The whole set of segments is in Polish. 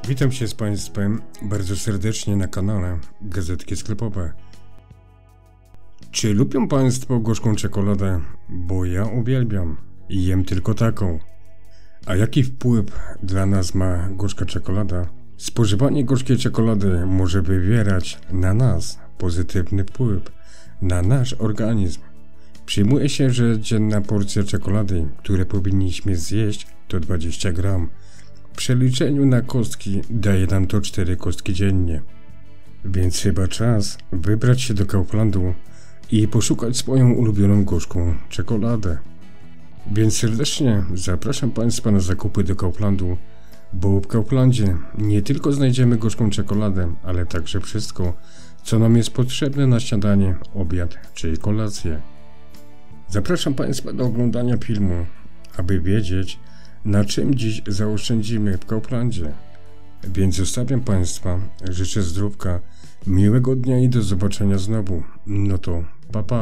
Witam się z Państwem bardzo serdecznie na kanale Gazetki Sklepowe. Czy lubią Państwo gorzką czekoladę? Bo ja uwielbiam i jem tylko taką. A jaki wpływ dla nas ma gorzka czekolada? Spożywanie gorzkiej czekolady może wywierać na nas pozytywny wpływ na nasz organizm. Przyjmuje się, że dzienna porcja czekolady, które powinniśmy zjeść, to 20 gram. W przeliczeniu na kostki daje nam to 4 kostki dziennie. Więc chyba czas wybrać się do Kauflandu i poszukać swoją ulubioną gorzką czekoladę. Więc serdecznie zapraszam Państwa na zakupy do Kauflandu, bo w Kauflandzie nie tylko znajdziemy gorzką czekoladę, ale także wszystko, co nam jest potrzebne na śniadanie, obiad czy kolację. Zapraszam Państwa do oglądania filmu, aby wiedzieć, na czym dziś zaoszczędzimy w Kauflandzie. Więc zostawiam Państwa, życzę zdrówka, miłego dnia i do zobaczenia znowu. No to pa pa.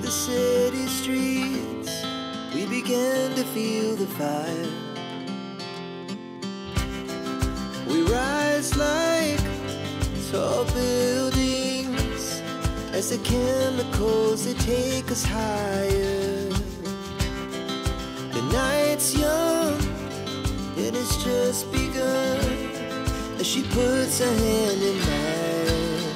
the city streets, we began to feel the fire. We rise like tall buildings as the chemicals, they take us higher. The night's young, it has just begun, as she puts her hand in mine.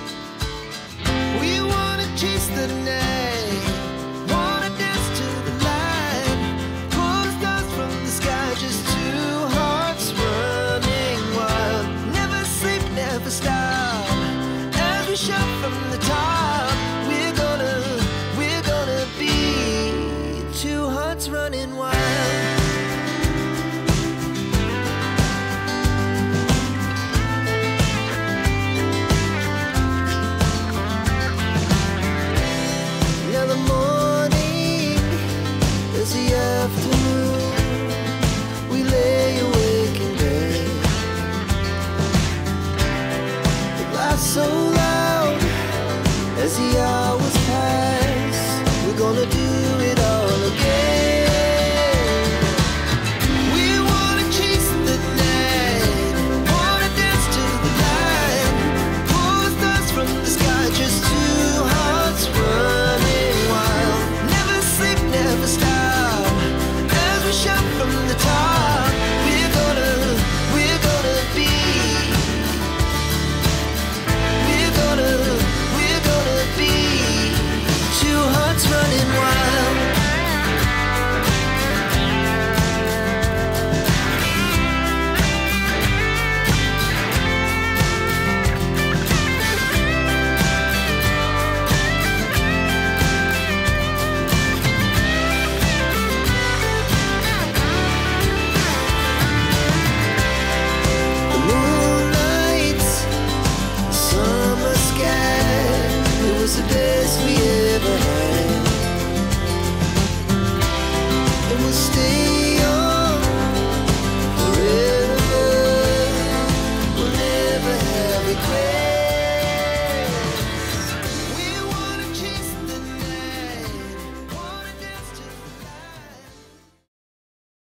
We wanna chase the night, wanna dance to the light, pull the stars from the sky, just two hearts running wild. Never sleep, never stop, as we shout from the top. We're gonna be two hearts running wild. So loud as the hours pass, we're gonna do it all again.